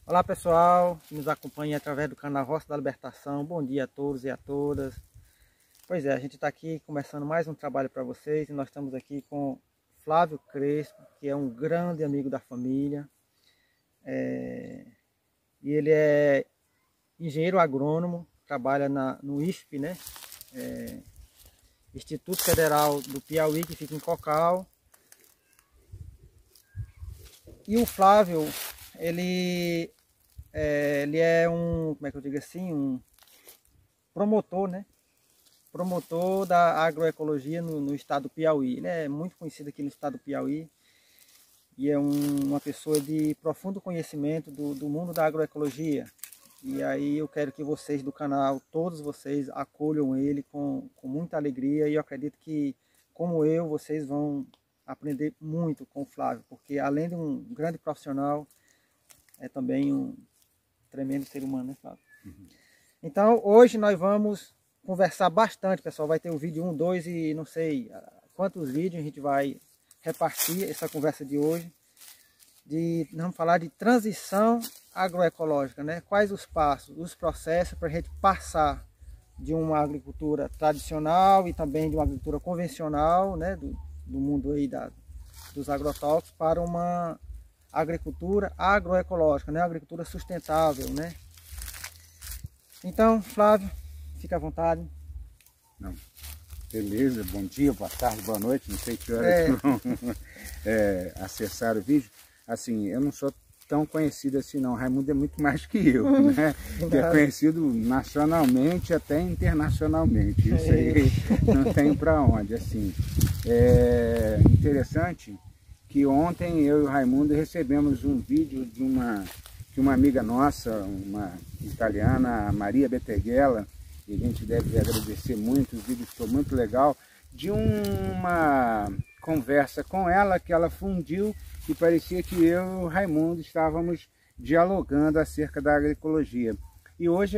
Olá pessoal, que nos acompanha através do canal Roça da Libertação. Bom dia a todos e a todas. Pois é, a gente está aqui começando mais um trabalho para vocês e nós estamos aqui com Flávio Crespo, que é um grande amigo da família. E ele é engenheiro agrônomo, trabalha no IFP, né? Instituto Federal do Piauí, que fica em Cocal. E o Flávio, ele é um, como é que eu digo assim, um promotor, né? Promotor da agroecologia no estado do Piauí. Ele é muito conhecido aqui no estado do Piauí e é uma pessoa de profundo conhecimento do mundo da agroecologia. E aí eu quero que vocês do canal, todos vocês, acolham ele com muita alegria, e eu acredito que, como eu, vocês vão aprender muito com o Flávio, porque além de um grande profissional, é também um tremendo ser humano, né, Flávio? Uhum. Então, hoje nós vamos conversar bastante, pessoal. Vai ter o vídeo 1, 2 e não sei quantos vídeos a gente vai repartir essa conversa de hoje. Nós vamos falar de transição agroecológica, né? Quais os passos, os processos para a gente passar de uma agricultura tradicional e também de uma agricultura convencional, né? Do mundo aí dos agrotóxicos para uma agricultura agroecológica, né? Agricultura sustentável, né? Então, Flávio, fica à vontade. Não. Beleza, bom dia, boa tarde, boa noite, não sei que horas vão acessar o vídeo. Assim, eu não sou tão conhecido assim não, Raimundo é muito mais que eu, né? Que é conhecido nacionalmente até internacionalmente, isso aí não tem para onde, assim. É interessante que ontem eu e o Raimundo recebemos um vídeo de uma amiga nossa, uma italiana, a Maria Beteghella, e a gente deve agradecer muito, o vídeo ficou muito legal, de uma conversa com ela que ela fundiu e parecia que eu e o Raimundo estávamos dialogando acerca da agroecologia. E hoje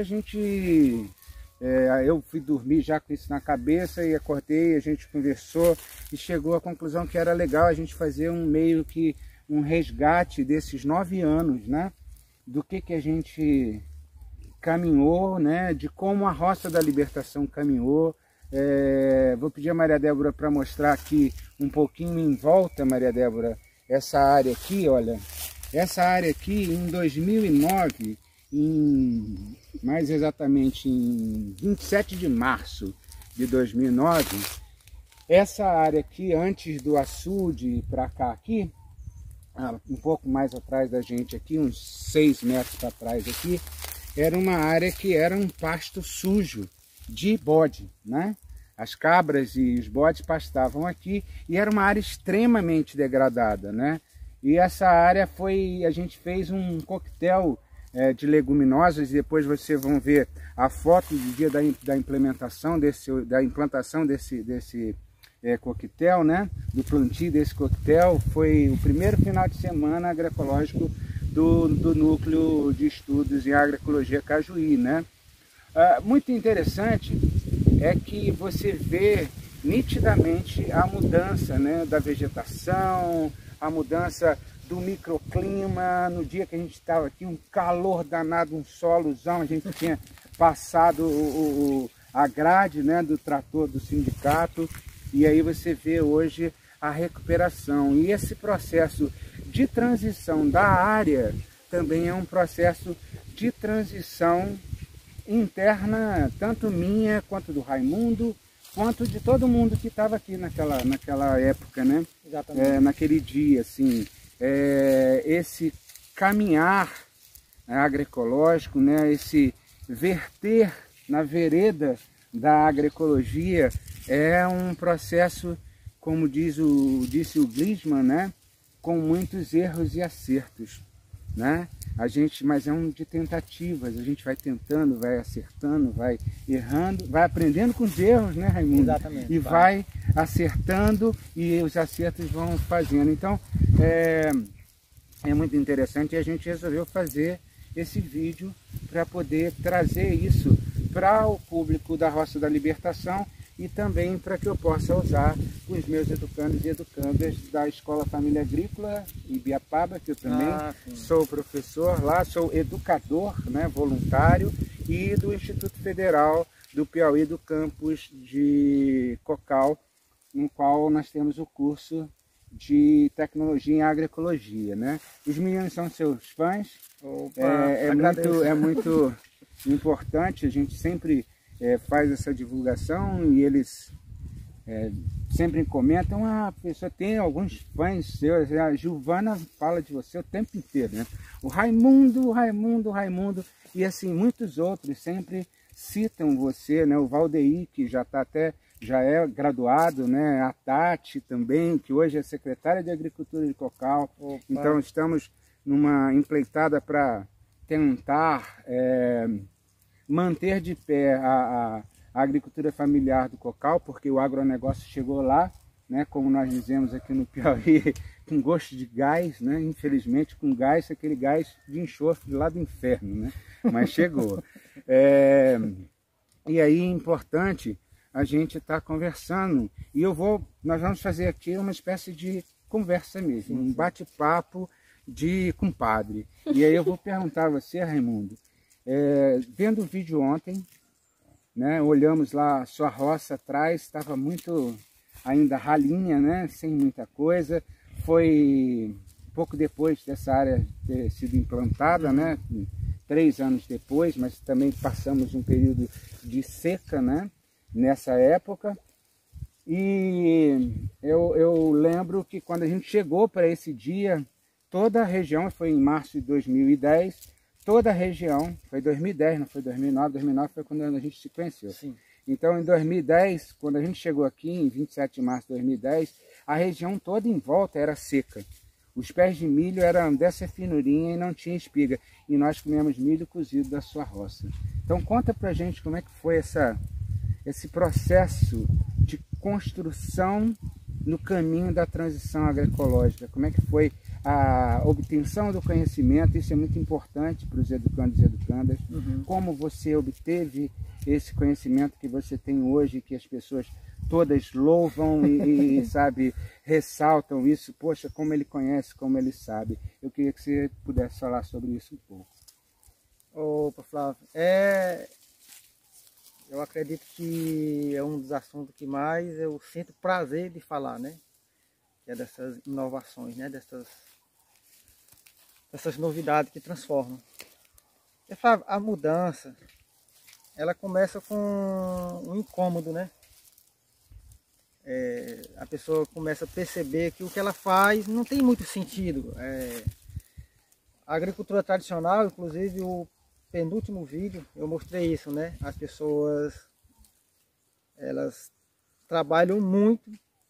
eu fui dormir já com isso na cabeça e acordei, a gente conversou e chegou à conclusão que era legal a gente fazer meio que um resgate desses 9 anos, né? Do que a gente caminhou, né? De como a Roça da Libertação caminhou. Vou pedir a Maria Débora para mostrar aqui um pouquinho em volta, Maria Débora, essa área aqui, olha. Essa área aqui, em 2009, mais exatamente em 27 de março de 2009, essa área aqui, antes do açude para cá aqui, um pouco mais atrás da gente aqui, uns 6 metros para trás aqui, era uma área que era um pasto sujo de bode, né? As cabras e os bodes pastavam aqui e era uma área extremamente degradada, né? E essa área a gente fez um coquetel de leguminosas, e depois vocês vão ver a foto do dia da implantação desse coquetel, né? Do plantio desse coquetel. Foi o primeiro final de semana agroecológico do Núcleo de Estudos em Agroecologia Cajuí, né? Muito interessante é que você vê nitidamente a mudança, né, da vegetação, a mudança do microclima. No dia que a gente estava aqui, um calor danado, um solozão, a gente tinha passado a grade, né, do trator do sindicato, e aí você vê hoje a recuperação. E esse processo de transição da área também é um processo de transição interna, tanto minha, quanto do Raimundo, quanto de todo mundo que estava aqui naquela época, né? Exatamente. Naquele dia, assim. Esse caminhar agroecológico, né? Esse verter na vereda da agroecologia é um processo, como disse o Glisman, né? Com muitos erros e acertos, né? Mas é de tentativas, a gente vai tentando, vai acertando, vai errando, vai aprendendo com os erros, né, Raimundo? Exatamente. E vai acertando e os acertos vão fazendo. Então, é muito interessante, e a gente resolveu fazer esse vídeo para poder trazer isso para o público da Roça da Libertação e também para que eu possa usar com os meus educandos e educandas da Escola Família Agrícola Ibiapaba, que eu também sou professor lá, sou educador, né, voluntário, e do Instituto Federal do Piauí, do campus de Cocal, no qual nós temos o curso de tecnologia em agroecologia, né? Os meninos são seus fãs. Opa, é muito importante, a gente sempre faz essa divulgação e eles sempre comentam, a pessoa tem alguns fãs seus, a Giovana fala de você o tempo inteiro, né? O Raimundo, e assim, muitos outros sempre citam você, né? O Valdeir, que já é graduado, né? A Tati também, que hoje é secretária de Agricultura de Cocal. Opa. Então estamos numa empreitada para tentar manter de pé a agricultura familiar do Cocal, porque o agronegócio chegou lá, né? Como nós dizemos aqui no Piauí, com gosto de gás, né? Infelizmente com gás, aquele gás de enxofre lá do inferno, né? Mas chegou. E aí é importante a gente estar conversando, e nós vamos fazer aqui uma espécie de conversa mesmo, um bate-papo de compadre. E aí eu vou perguntar a você, Raimundo, vendo o vídeo ontem, né, olhamos lá a sua roça atrás, estava muito ainda ralinha, né, sem muita coisa, foi pouco depois dessa área ter sido implantada, né, 3 anos depois, mas também passamos um período de seca, né, nessa época. E eu lembro que quando a gente chegou para esse dia, toda a região, foi em março de 2010, toda a região, foi 2010, não foi 2009, 2009 foi quando a gente se conheceu. Sim. Então em 2010, quando a gente chegou aqui, em 27 de março de 2010, a região toda em volta era seca. Os pés de milho eram dessa finurinha e não tinha espiga. E nós comemos milho cozido da sua roça. Então conta pra gente como é que foi esse processo de construção no caminho da transição agroecológica. Como é que foi a obtenção do conhecimento, isso é muito importante para os educandos e educandas. Como você obteve esse conhecimento que você tem hoje, que as pessoas todas louvam e sabe, ressaltam isso. Poxa, como ele conhece, como ele sabe. Eu queria que você pudesse falar sobre isso um pouco. Opa, Flávio, eu acredito que é um dos assuntos que mais eu sinto prazer de falar, né? Que é dessas inovações, né? Dessas novidades que transformam. E, Flávio, a mudança, ela começa com um incômodo, né? A pessoa começa a perceber que o que ela faz não tem muito sentido. A agricultura tradicional, inclusive o penúltimo vídeo, eu mostrei isso, né? As pessoas, elas trabalham muito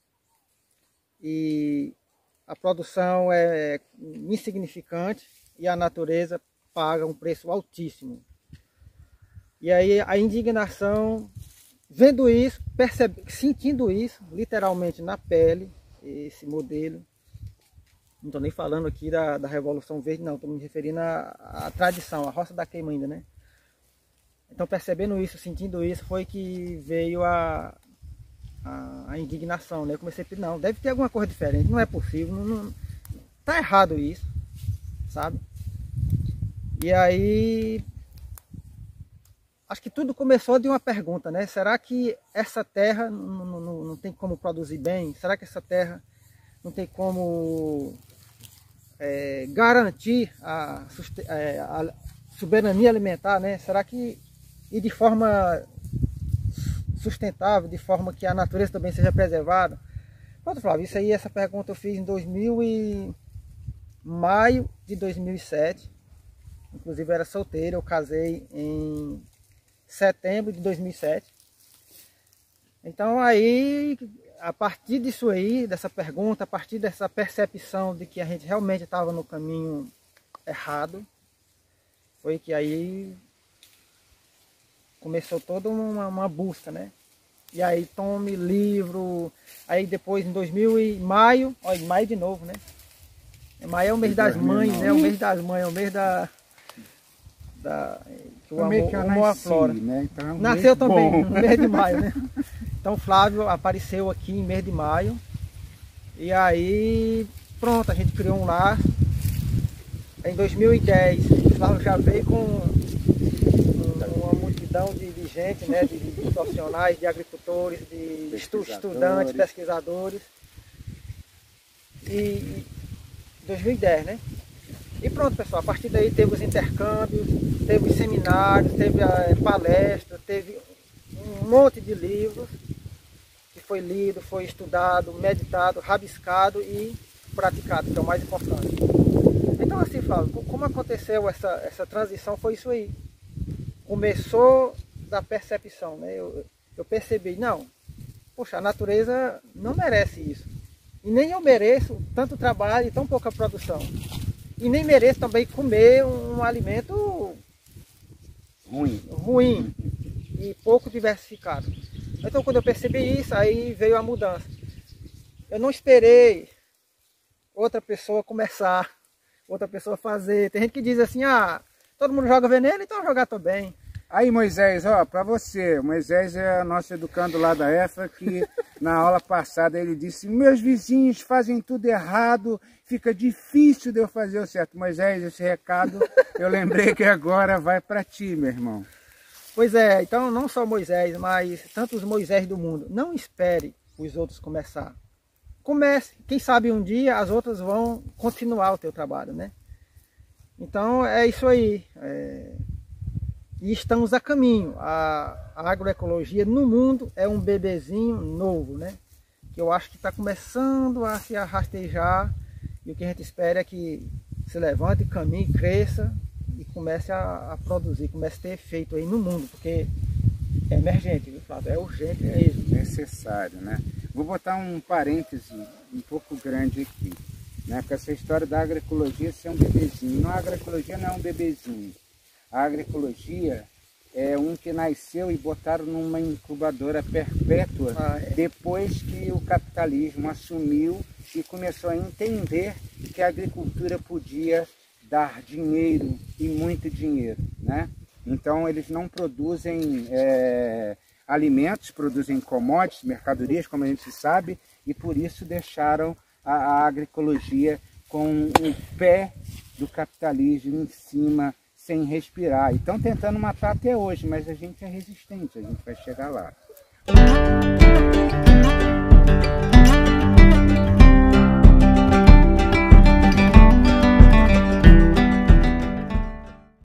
e a produção é insignificante e a natureza paga um preço altíssimo. E aí a indignação, vendo isso, sentindo isso, literalmente na pele, esse modelo. Não estou nem falando aqui da Revolução Verde, não. Estou me referindo à tradição, à roça da queima ainda, né? Então, percebendo isso, sentindo isso, foi que veio a indignação, né? Eu comecei a pensar, não, deve ter alguma coisa diferente, não é possível, não tá errado isso, sabe? E aí, acho que tudo começou de uma pergunta, né? Será que essa terra não tem como produzir bem? Será que essa terra não tem como garantir a soberania alimentar, né? Será que, e de forma sustentável, de forma que a natureza também seja preservada? Pronto, Flávio, isso aí, essa pergunta eu fiz em maio de 2007. Inclusive eu era solteiro, eu casei em setembro de 2007. Então aí, a partir disso aí, dessa pergunta, a partir dessa percepção de que a gente realmente estava no caminho errado, foi que aí começou toda uma busca, né? E aí tome livro, aí depois em maio, ó, em maio de novo, né? Maio é o mês das mães, né? O mês das mães, é o mês que o amor aflora. Né? Então, nasceu também, no mês de maio, né? Então o Flávio apareceu aqui em mês de maio. E aí, pronto, a gente criou um lar. Em 2010, o Flávio já veio com uma multidão de gente, né, de profissionais, de agricultores, de estudantes, pesquisadores. E 2010, né? E pronto, pessoal, a partir daí teve os intercâmbios, teve os seminários, teve palestras, teve um monte de livros que foi lido, foi estudado, meditado, rabiscado e praticado, que é o mais importante. Então assim, Flávio, como aconteceu essa transição foi isso aí. Começou da percepção, né? Eu percebi, não, poxa, a natureza não merece isso. E nem eu mereço tanto trabalho e tão pouca produção. E nem mereço também comer um alimento ruim e pouco diversificado. Então quando eu percebi isso, aí veio a mudança. Eu não esperei outra pessoa começar, outra pessoa fazer. Tem gente que diz assim, todo mundo joga veneno, então eu jogar também. Aí Moisés, ó, para você, Moisés é nosso educando lá da EFA, que na aula passada ele disse, meus vizinhos fazem tudo errado, fica difícil de eu fazer o certo. Moisés, esse recado eu lembrei que agora vai para ti, meu irmão. Pois é, então não só Moisés, mas tantos Moisés do mundo, não espere os outros começar. Comece, quem sabe um dia as outras vão continuar o teu trabalho, né? Então é isso aí. E estamos a caminho. A agroecologia no mundo é um bebezinho novo, né? Que eu acho que está começando a se arrastejar. E o que a gente espera é que se levante, caminhe, cresça e comece a produzir, comece a ter efeito aí no mundo. Porque é emergente, viu, Flávio? É urgente mesmo. Necessário, né? Vou botar um parêntese um pouco grande aqui, né? Porque essa história da agroecologia ser um bebezinho. Não, a agroecologia não é um bebezinho. A agroecologia é um que nasceu e botaram numa incubadora perpétua depois que o capitalismo assumiu e começou a entender que a agricultura podia dar dinheiro e muito dinheiro, né? Então eles não produzem alimentos, produzem commodities, mercadorias, como a gente sabe, e por isso deixaram a agroecologia com o pé do capitalismo em cima, sem respirar. E estão tentando matar até hoje, mas a gente é resistente, a gente vai chegar lá.